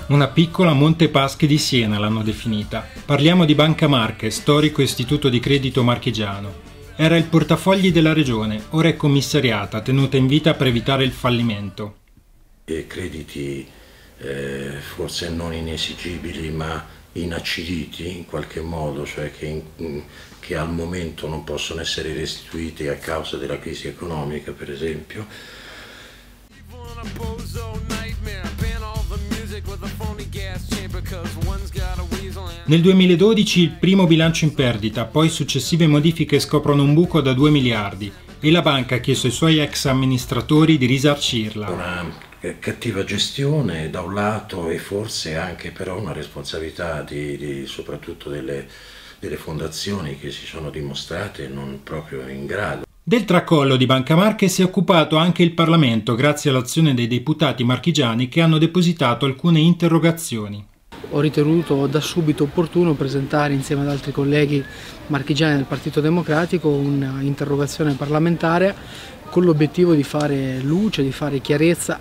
Una piccola Monte Paschi di Siena l'hanno definita. Parliamo di Banca Marche, storico istituto di credito marchigiano. Era il portafogli della regione, ora è commissariata, tenuta in vita per evitare il fallimento. Crediti forse non inesigibili ma inaciditi in qualche modo, cioè che al momento non possono essere restituiti a causa della crisi economica, per esempio. Nel 2012 il primo bilancio in perdita, poi successive modifiche scoprono un buco da 2 miliardi e la banca ha chiesto ai suoi ex amministratori di risarcirla. Una cattiva gestione da un lato e forse anche però una responsabilità soprattutto delle fondazioni che si sono dimostrate non proprio in grado. Del tracollo di Banca Marche si è occupato anche il Parlamento grazie all'azione dei deputati marchigiani che hanno depositato alcune interrogazioni. Ho ritenuto da subito opportuno presentare insieme ad altri colleghi marchigiani del Partito Democratico un'interrogazione parlamentare con l'obiettivo di fare luce, di fare chiarezza.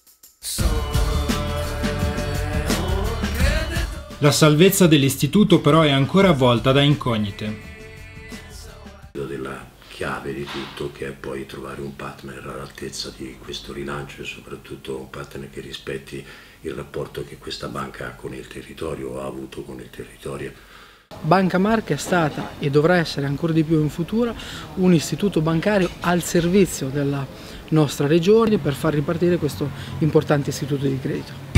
La salvezza dell'istituto però è ancora avvolta da incognite. Della chiave di tutto che è poi trovare un partner all'altezza di questo rilancio e soprattutto un partner che rispetti il rapporto che questa banca ha con il territorio o ha avuto con il territorio. Banca Marche è stata e dovrà essere ancora di più in futuro un istituto bancario al servizio della nostra regione per far ripartire questo importante istituto di credito.